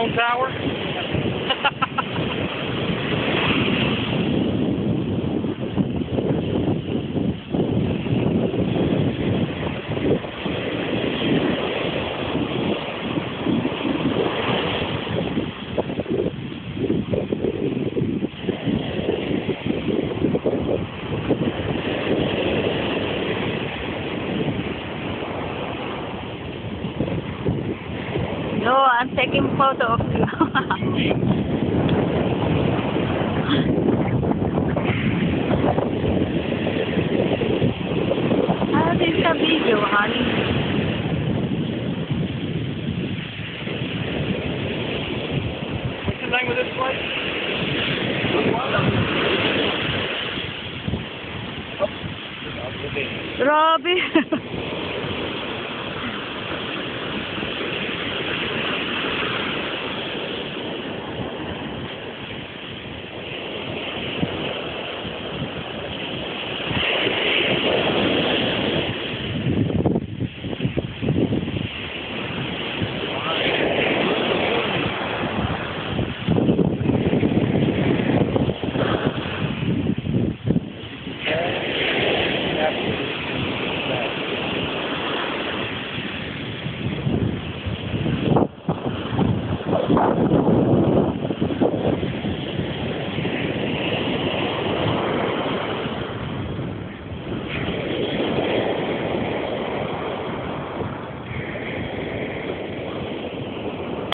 phone tower? No, I'm taking photo of you. This is a video, honey. What's the name of this place? Grabe.